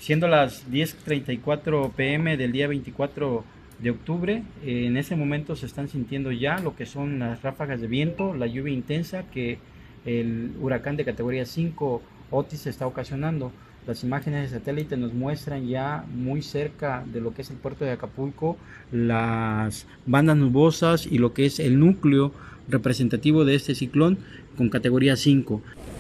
Siendo las 10:34 p.m. del día 24 de octubre, en ese momento se están sintiendo ya lo que son las ráfagas de viento, la lluvia intensa que el huracán de categoría 5 Otis está ocasionando. Las imágenes de satélite nos muestran ya muy cerca de lo que es el puerto de Acapulco las bandas nubosas y lo que es el núcleo representativo de este ciclón con categoría 5.